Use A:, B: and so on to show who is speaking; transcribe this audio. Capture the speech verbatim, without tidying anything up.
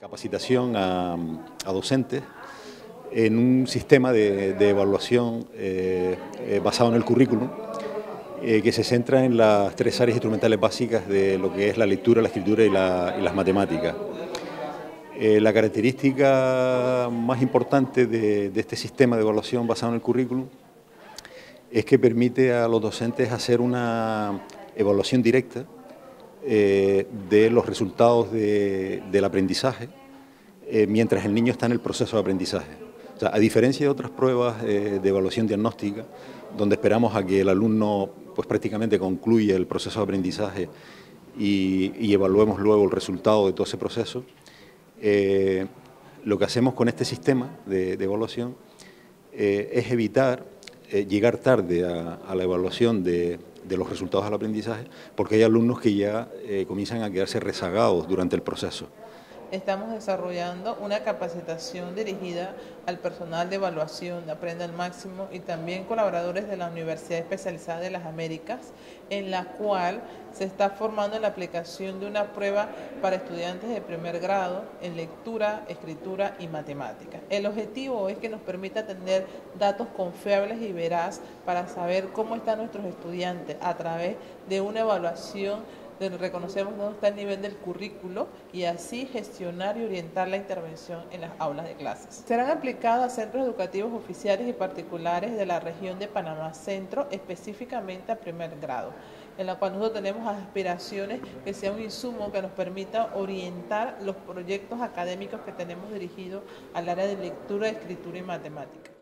A: Capacitación a, a docentes en un sistema de, de evaluación eh, eh, basado en el currículum eh, que se centra en las tres áreas instrumentales básicas de lo que es la lectura, la escritura y, la, y las matemáticas. Eh, la característica más importante de, de este sistema de evaluación basado en el currículum es que permite a los docentes hacer una evaluación directa eh, de los resultados de, del aprendizaje eh, mientras el niño está en el proceso de aprendizaje. O sea, a diferencia de otras pruebas eh, de evaluación diagnóstica, donde esperamos a que el alumno pues, prácticamente concluya el proceso de aprendizaje y, y evaluemos luego el resultado de todo ese proceso, eh, lo que hacemos con este sistema de, de evaluación eh, es evitar eh, llegar tarde a, a la evaluación de, de los resultados del aprendizaje, porque hay alumnos que ya eh, comienzan a quedarse rezagados durante el proceso.
B: Estamos desarrollando una capacitación dirigida al personal de evaluación de Aprende al Máximo y también colaboradores de la Universidad Especializada de las Américas, en la cual se está formando la aplicación de una prueba para estudiantes de primer grado en lectura, escritura y matemáticas. El objetivo es que nos permita tener datos confiables y veraz para saber cómo están nuestros estudiantes a través de una evaluación donde reconocemos dónde está el nivel del currículo y así gestionar y orientar la intervención en las aulas de clases. Serán aplicadas a centros educativos oficiales y particulares de la región de Panamá Centro, específicamente a primer grado, en la cual nosotros tenemos aspiraciones que sea un insumo que nos permita orientar los proyectos académicos que tenemos dirigidos al área de lectura, escritura y matemática.